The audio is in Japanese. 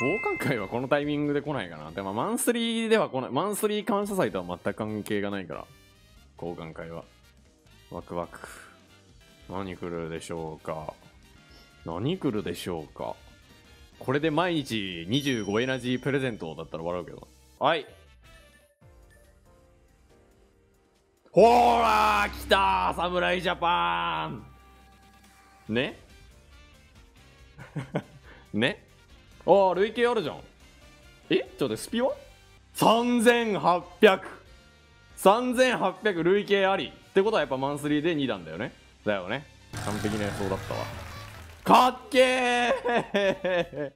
交換会はこのタイミングで来ないかな。でもマンスリーでは来ない。マンスリー感謝祭とは全く関係がないから。交換会は。ワクワク。何来るでしょうか。何来るでしょうか。これで毎日25エナジープレゼントだったら笑うけど。はい。ほーらー来たー侍ジャパンねねああ、累計あるじゃん。ちょっと待って、スピは 3800 累計ありってことはやっぱマンスリーで2段だよね。だよね。完璧な予想だったわ。かっけー